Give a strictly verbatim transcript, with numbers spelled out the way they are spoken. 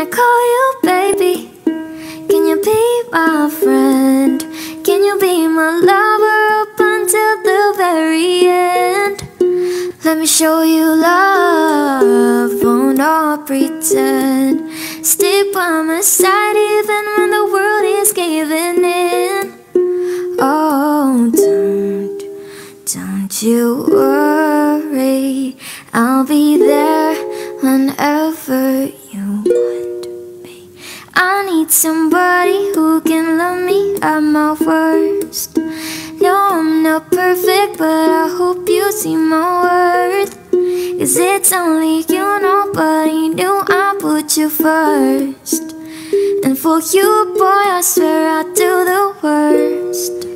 I call you baby? Can you be my friend? Can you be my lover up until the very end? Let me show you love, won't all pretend. Stick by my side even when the world is giving in. Oh, don't, don't you worry, I'll be there whenever you want me. I need somebody who can love me at my worst. No, I'm not perfect, but I hope you see my worth. Cause it's only you, nobody knew I put you first. And for you, boy, I swear I'd do the worst.